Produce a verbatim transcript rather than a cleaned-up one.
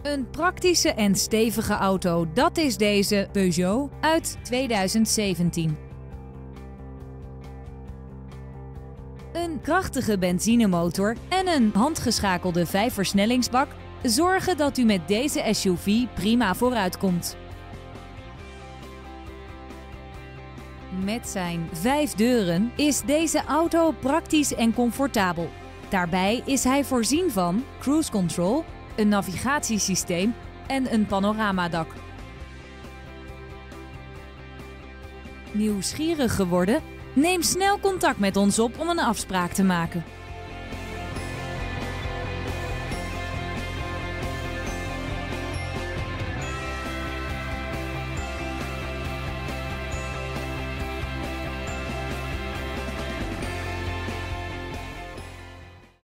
Een praktische en stevige auto, dat is deze Peugeot uit tweeduizend zeventien. Een krachtige benzinemotor en een handgeschakelde vijfversnellingsbak zorgen dat u met deze S U V prima vooruitkomt. Met zijn vijf deuren is deze auto praktisch en comfortabel. Daarbij is hij voorzien van cruise control, een navigatiesysteem en een panoramadak. Nieuwsgierig geworden? Neem snel contact met ons op om een afspraak te maken.